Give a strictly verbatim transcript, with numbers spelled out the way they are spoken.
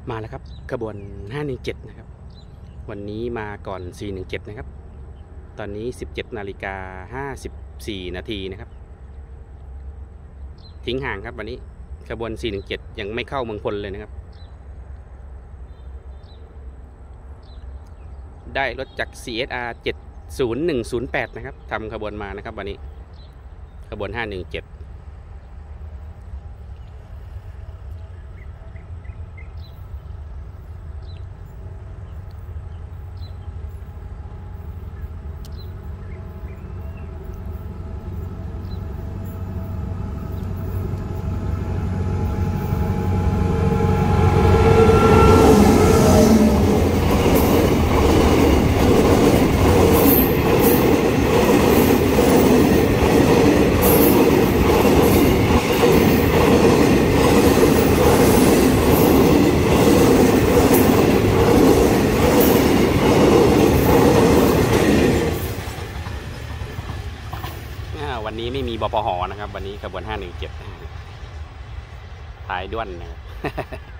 มาแล้วครับขบวนห้าหนึ่งเจ็ดนะครับวันนี้มาก่อนสี่หนึ่งเจ็ดนะครับตอนนี้สิบเจ็ดนาฬิกาห้าสิบสี่นาทีนะครับทิ้งห่างครับวันนี้ขบวนสี่หนึ่งเจ็ดยังไม่เข้าเมืองพลเลยนะครับได้รถจาก ซี เอส อาร์ เจ็ดศูนย์หนึ่งศูนย์แปดนะครับทำขบวนมานะครับวันนี้ขบวนห้าหนึ่งเจ็ดวันนี้ไม่มีบปห.นะครับวันนี้ขบวนห้าหนึ่งเจ็ดถ่ายด้วนนะครับ